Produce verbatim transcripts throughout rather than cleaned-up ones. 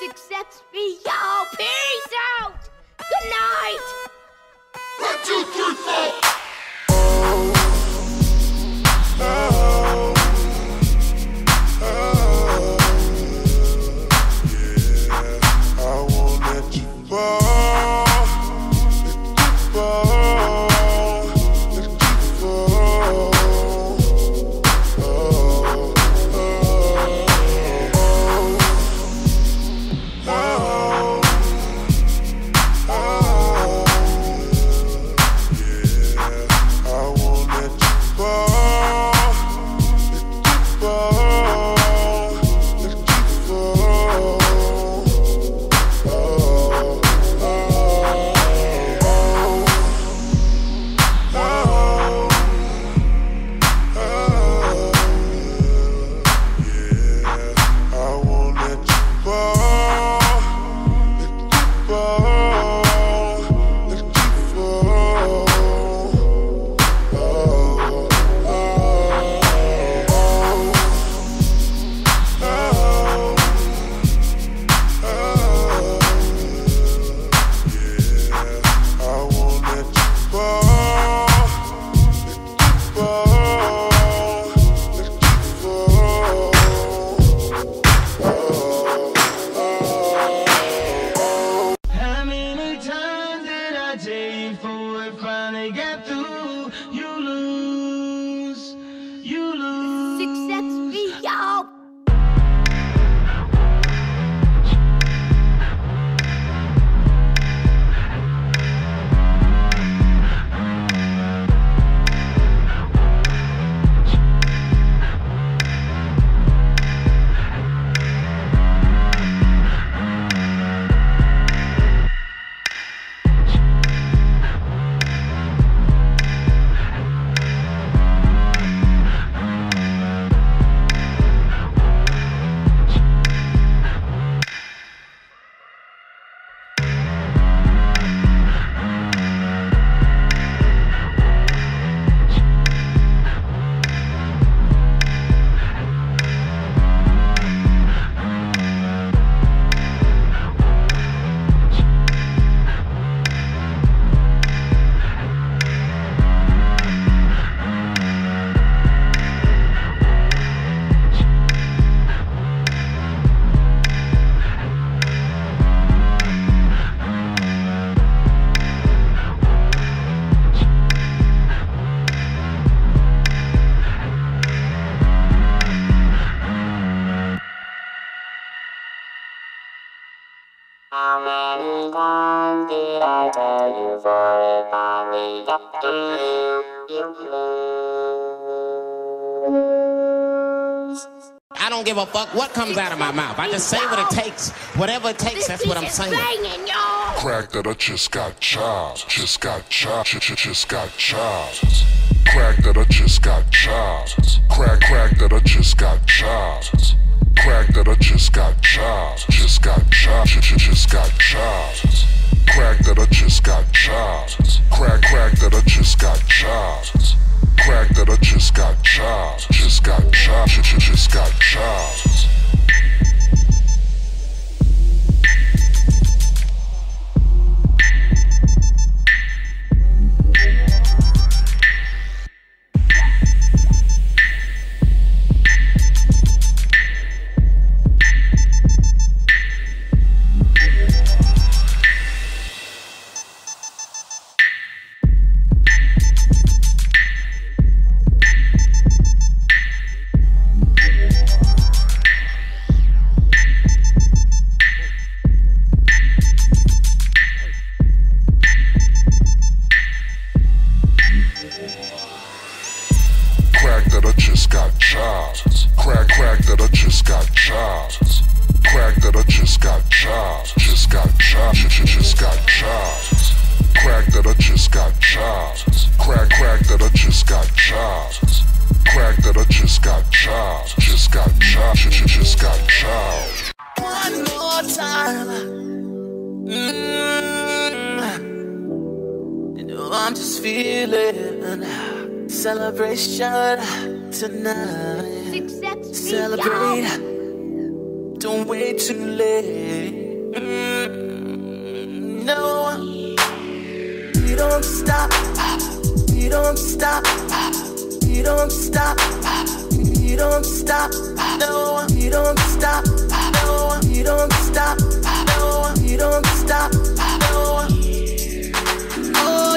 Success be y'all. Peace out. Good night. One, two, three, four. How many times did I tell you for it finally got to you, you lose. I don't give a fuck what comes out of my mouth. I just say what it takes. Whatever it takes, that's what I'm saying. Crack that I just got chopped. Just got chopped. Just, just got chopped. Crack that I just got chopped. Crack, crack that I just got chopped. Crack that I just got chopped. Just got chopped. Just, just got chopped. Crack that I just got chopped. Crack, crack that I just got chopped. Crack that I just got chopped. Just got chopped. Just, just got chopped. Crack that I just got chopped. Crack, crack that I just got chopped. Crack that I just got chopped. Just got chopped. Just, just got chopped. Crack that I just got chopped. Crack, crack that I just got chopped. Crack that I just got chopped. Just got chopped. Just, just got chopped. One more time. Mm-hmm. You know I'm just feeling celebration tonight. Celebrate. don't wait too late. Mm, no, you don't stop, you don't stop, you don't stop, you don't stop, no, you don't stop, no, you don't stop, no, you don't stop, no. Oh,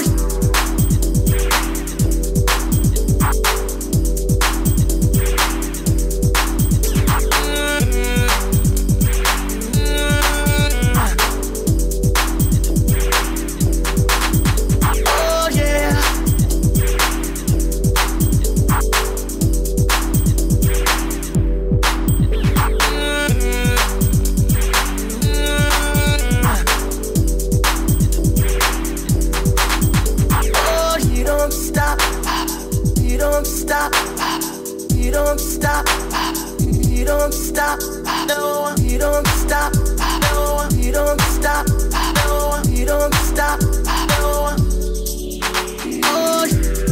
stop, you don't stop, you don't stop, no, you don't stop, no, you don't stop, no, you don't stop, no. Oh.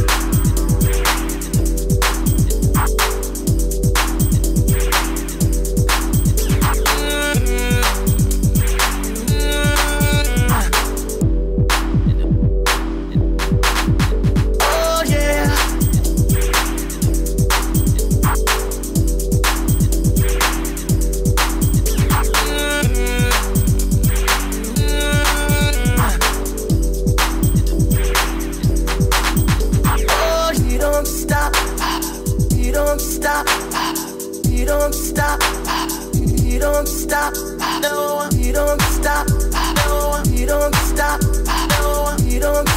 Stop, you don't stop, you don't stop, no, you don't stop, no, you don't stop, no, you don't